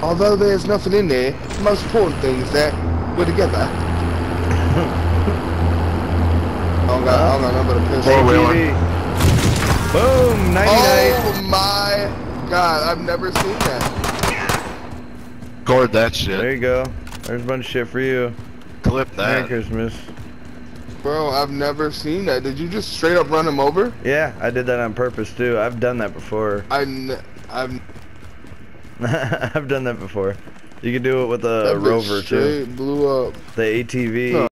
Although there's nothing in there, the most important thing is that we're together. I don't got nothing but a pistol. ATV. Boom! 99. Oh my god, I've never seen that. Record that shit. There you go. There's a bunch of shit for you. Clip Merry that. Christmas. Bro, I've never seen that. Did you just straight up run him over? Yeah, I did that on purpose too. I've done that before. I've I've done that before. You can do it with a that bitch Rover too. straight blew up. The ATV.